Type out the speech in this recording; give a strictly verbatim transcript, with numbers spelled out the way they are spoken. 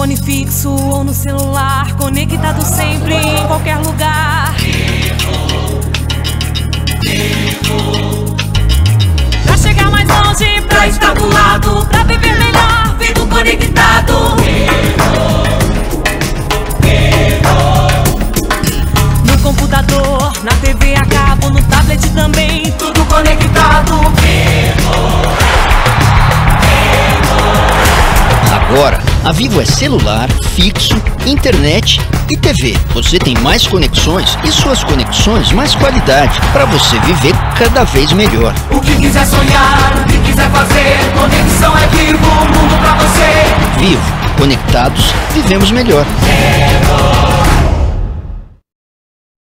fone fixo ou no celular, conectado sempre em qualquer lugar. Vivo, vivo. Pra chegar mais longe, pra estar do lado, pra viver melhor, vivo conectado. Vivo, vivo. No computador, na T V a cabo, no tablet também, tudo conectado. Vivo, vivo. Agora, a Vivo é celular, fixo, internet e T V. Você tem mais conexões e suas conexões mais qualidade para você viver cada vez melhor. O que quiser sonhar, o que quiser fazer, conexão é Vivo, mundo pra você. Vivo, conectados, vivemos melhor. Vivo.